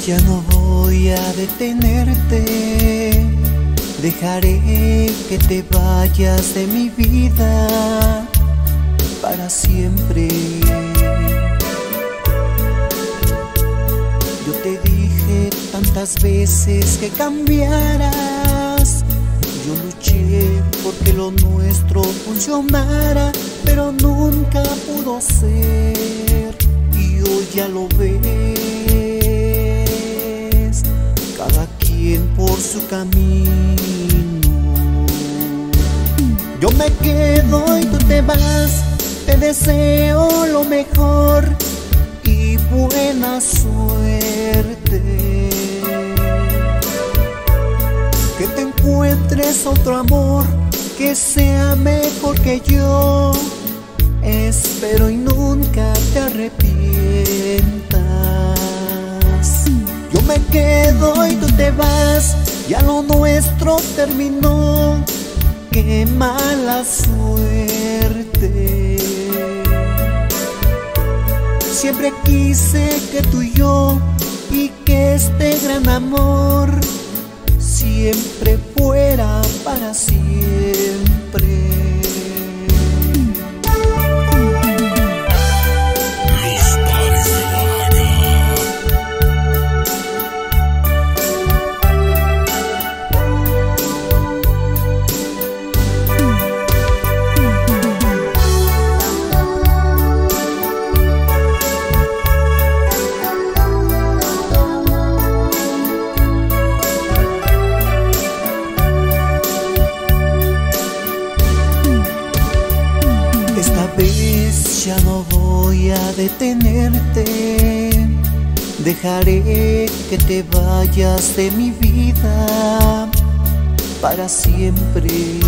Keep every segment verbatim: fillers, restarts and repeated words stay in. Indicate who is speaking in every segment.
Speaker 1: Ya no voy a detenerte, dejaré que te vayas de mi vida para siempre. Yo te dije tantas veces que cambiaras, yo luché porque lo nuestro funcionara, pero nunca pudo ser, y hoy ya lo ves, cada quien por su camino. Yo me quedo y tú te vas, te deseo lo mejor y buena suerte. Que te encuentres otro amor que sea mejor que yo, espero y nunca te arrepientas. Yo me quedo y tú te vas, ya lo nuestro terminó, qué mala suerte. Siempre quise que tú y yo, y que este gran amor siempre fuera para siempre. Esta vez ya no voy a detenerte, dejaré que te vayas de mi vida para siempre.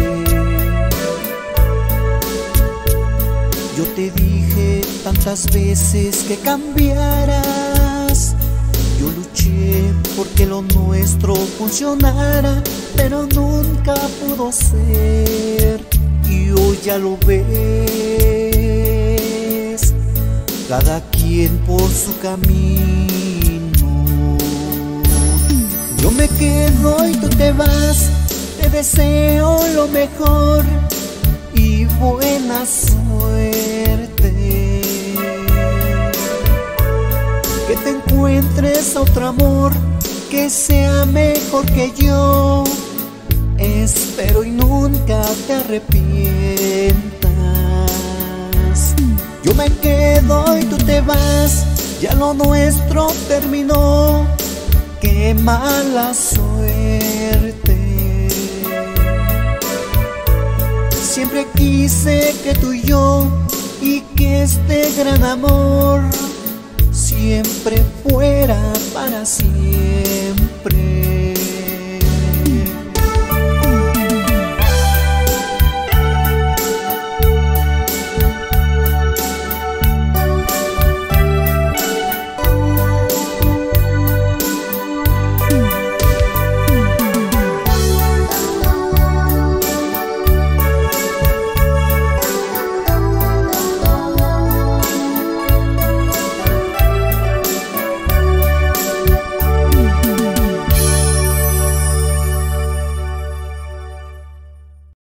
Speaker 1: Yo te dije tantas veces que cambiaras, yo luché porque lo nuestro funcionara, pero nunca pudo ser, y hoy ya lo ves, cada quien por su camino. Yo me quedo y tú te vas, te deseo lo mejor y buena suerte. Que te encuentres otro amor que sea mejor que yo, espero y nunca te arrepientas. Yo me quedo y tú te vas, ya lo nuestro terminó, qué mala suerte. Siempre quise que tú y yo, y que este gran amor siempre fuera para siempre.